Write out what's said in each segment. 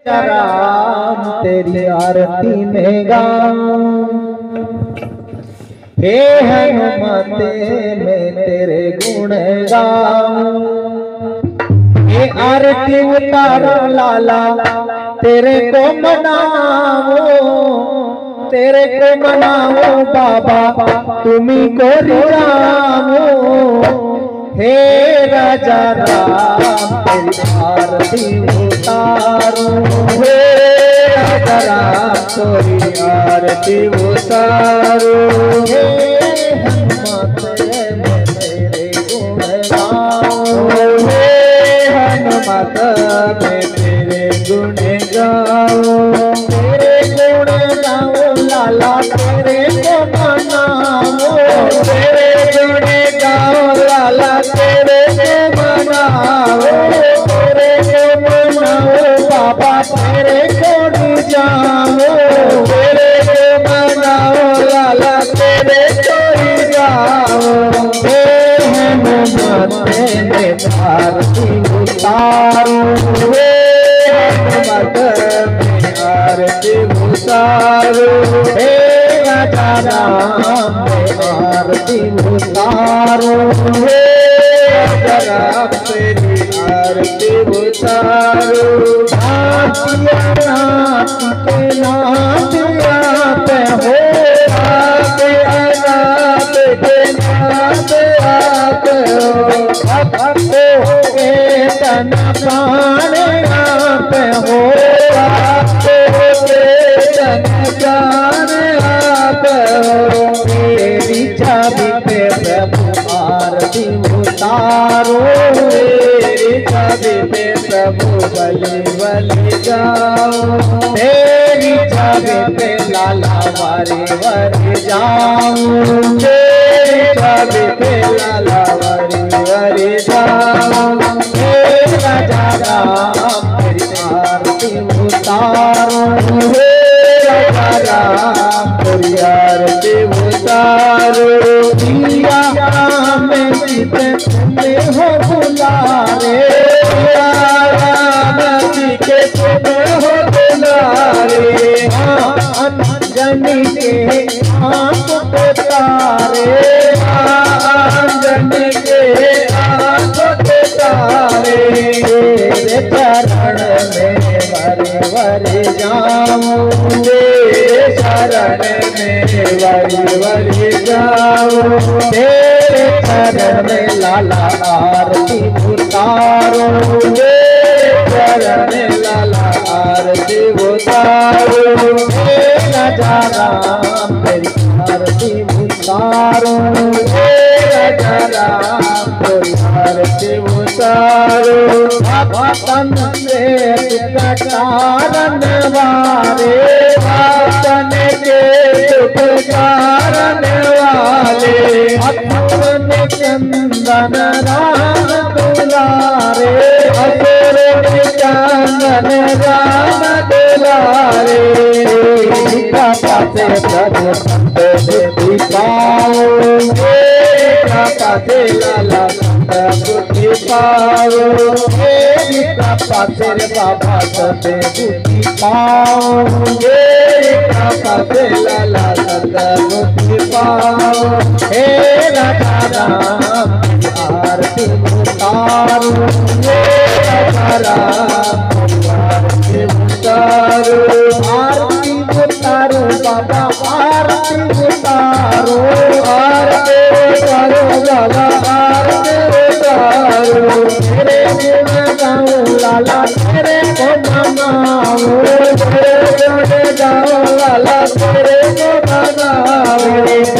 राम तेरी आरती में गाऊं, हे हनुमत मैं तेरे गुण गाऊं। ये आरती उतारो लाला तेरे को मनाओ, तेरे को मनाओ बाबा तुम्ही को रिझाओ। हे राजा राम तेरी आरती उतारो, हे राजा राम तेरी आरती उतारो। हे हनुमत मैं तेरे गुण गाऊं, हे हनुमत मैं तेरे गुण गाऊं। तेरे गुण गाऊं लाला तेरे को मनाऊं, तेरे गुण गाऊं लाला तेरे को मनाऊं। तेरे को मनाऊं बाबा तेरे को रिझाऊं, तेरे को मनाऊं लाला तेरे को रिझाऊं। हे हनुमत मैं आरती उतारूं, हे हनुमत मैं आरती उतारूं। हे राजा राम मैं आरती उतारूं, हे राजा राम तेरी आरती उतारूं। नाचिया नाच के नाच आते हो, आते अनाथ के नाच आते हो। भक्तों के तन प्राण आते हो, भक्तों के तन प्राण आते हो। तेरी छवि पे प्रभु आरती उतारो, तेरी छवि पे प्रभु बलि बलि जाओ। तेरी छवि पे लाला वारी वारी जाऊं, तेरी छवि पे लाला वारी वारी जाऊं। हे राजा राम तेरी आरती उतारो, हे राजा राम तेरी आरती उतारो। दिया में चित तुम्हें हो बुलारे, राम जी के तुम्हें हो बुलारे। अंजनी के आंख पे तारे, अंजनी के आंख पे तारे। तेरे चरण में वर वर जाऊं, तेरे चरण में वर वर जाऊं। तेरे चरण में लाला आरती उतारो, तेरे चरण में लाला आरती उतारो। हे राजा राम तेरी आरती उतारो, हे राजा राम तेरी आरती उतारो। भक्तन से कारण वारे, भक्तन के दुख कारण वाले। असुर चंदन राम दुलारे, असुर चंदन राम दुलारे। पासे प्रभु संत पाओ, पासे लाला संत बुद्धि पाओ। पासे बाबा संत बुद्धि पाओ, पासे लाला संत बुद्धि पाओ। हे राजा राम आरती उतारो, हे राजा राम आरती उतारो। आरती उतारो बाबा आरती उतारो, आरती उतारो बाबा आरती उतारो। तेरे गुण गाऊं लाला तेरे को मनाऊं, तेरे गुण गाऊं लाला तेरे को मनाऊं।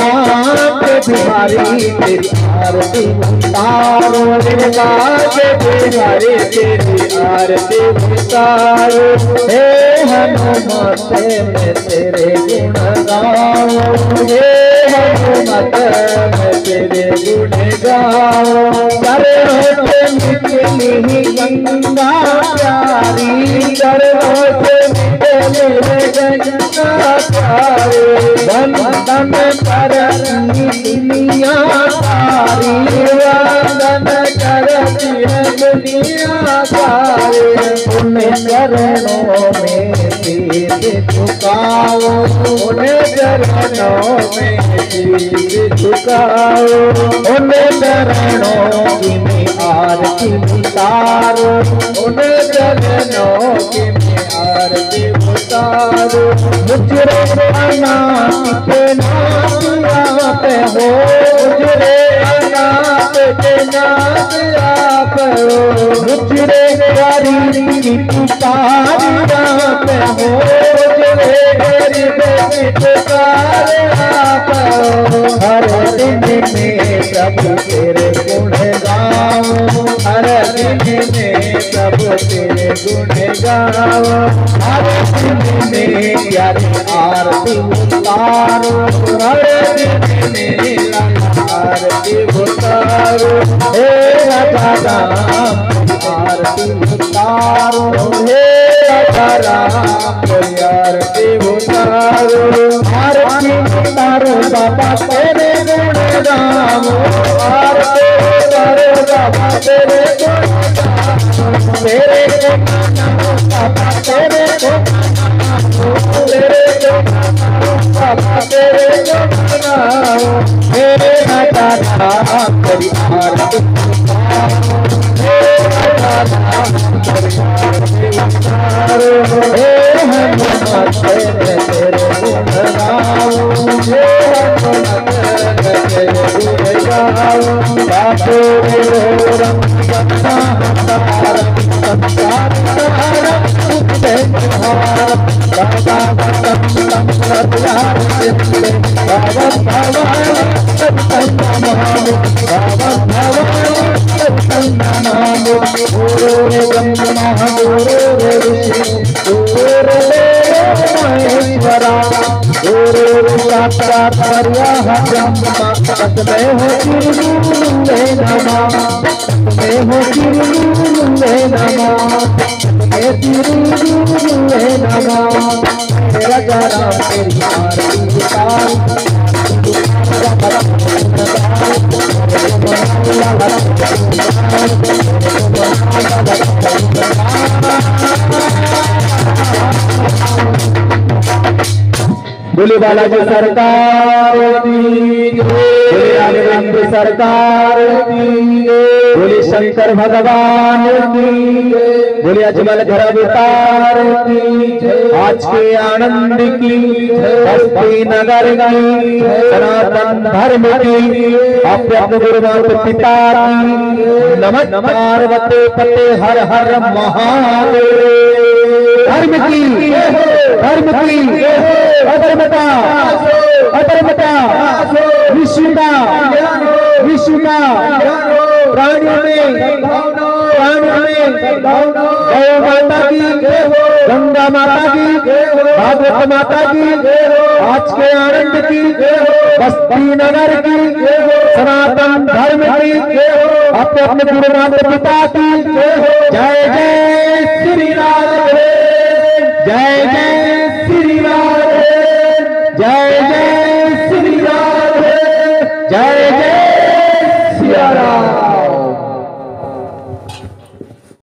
बिहारी तेरी आरती उतारो, बिहारी तेरी आरती उतारो। हे हनुमत मैं तेरे गुण गाऊं, हे हनुमत मैं तेरे गुण गाऊं। चरणों से निकली गंगा प्यारी, चरणों से निकली गंगा प्यारी। धन धन करती दुनिया सारी, वंदन करती है दुनिया सारे उन्हें चरणों में शीश झुकाओ, उन्हें चरणों में शीश झुकाओ, उन्हें चरणों की में आरती उतारो, उन्हें चरणों की में आरती उतारो। मुझरे अनाथ के नाथ आप हो, मुझरे अनाथ के नाथ आप हो, मुझरे गरीब की पुकार आप हो, मुझरे गरीब की पुकार आप हो। हर दिन में प्रभु तेरे गुण गाओ, हर दिन में प्रभु तेरे गुण गाओ, हर दिन में प्यारी आरती उतारो, हर दिन में आरती उतारो। हे राजा राम आरती उतारो, हे राजा राम आरती उतारो, आरती उतारो बाबा तेरे गुण गाओ, आरती उतारो बाबा तेरे गुण गाओ, तेरे गुण गाओ बाबा तेरे गुण गाओ, तेरे गुण गाओ बाबा तेरे गुण गाओ। हे राजा राम तेरी आरती उतारो, हे राजा राम तेरी आरती उतारो, हे हनुमत तेरे गुण गाओ, हे हनुमत तेरे गुण गाओ। बापू रम संसार संसार बोले बालाजी सरकार की जय, बोले राघवेंद्र सरकार की जय, बोले शंकर भगवान की जय, बोले अजमल घर अवतार की जय। आज के आनंद की बस्ती नगर की सनातन धर्म की अपने गुरु माता पिता की नमस्कार वते पते हर हर महादेव। धर्म की अधर्मता अधर्मता विश्व का प्राणियों में गौ माता की, गंगा माता की, भागवत माता की, आज के आनंद की, बस्ती नगर की, सनातन धर्म की, अपने गुरु माता पिता की जय जय श्री राम, जय जय